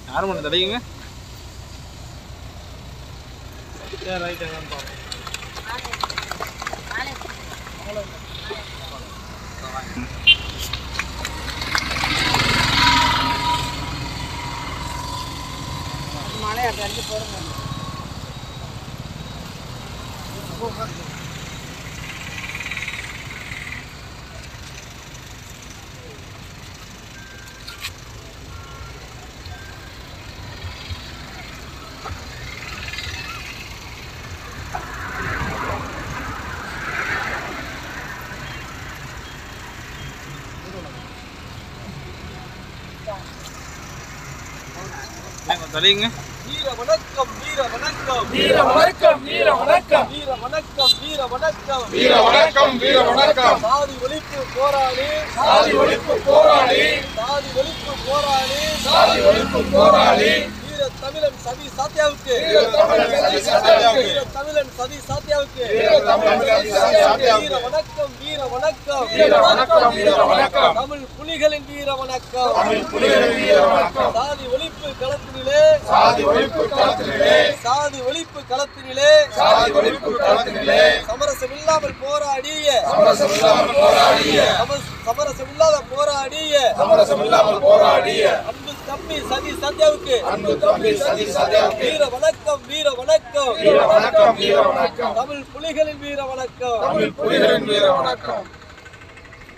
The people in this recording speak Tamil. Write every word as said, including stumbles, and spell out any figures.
யாரும் ஒன்று தடையுங்க. ரைட் என்னன்னு பாருங்க. மழை ரெண்டு போடுங்க. தடையுங்க. வீர வணக்கம் வீர வணக்கம் வீர வணக்கம் வீர வணக்கம் வீர வணக்கம் வீர வணக்கம் வீர வணக்கம் வீர வணக்கம் சாதி ஒழிப்பு போராளி சாதி ஒழிப்பு போராளி சாதி ஒழிப்பு போராளி சாதி ஒழிப்பு போராளி வீர தமிழன் சதி சாத்தியாவுக்கு வீர தமிழன் சதி சாத்தியாவுக்கு வீர தமிழன் சதி சாத்தியாவுக்கு வீர தமிழன் சதி சாத்தியாவுக்கு வீர வணக்கம் வீர வணக்கம் வீர வணக்கம் வீர வணக்கம் தமிழ் புலிகளின் வீர வணக்கம் தமிழ் புலிகளின் வீர வணக்கம் சாதி ஒழிப்பு களத்தினிலே சாதி ஒழிப்பு களத்தினிலே சாதி ஒழிப்பு களத்தினிலே சாதி ஒழிப்பு களத்தினிலே சமரசமில்லாமல் போராடிய சமரசமில்லாமல் போராடிய சமரசமில்லாத போராடிய சமரசமில்லாமல் போராடிய அன்பு தம்பி சதி சத்யாவுக்கு அன்பு தம்பி சதி சாத்தியாவுக்கு வீர வணக்கம் வீர வணக்கம் வீர வணக்கம் வீர வணக்கம் தமிழ் புலிகளின் வீர வணக்கம் தமிழ் புலிகளின் வீர வணக்கம்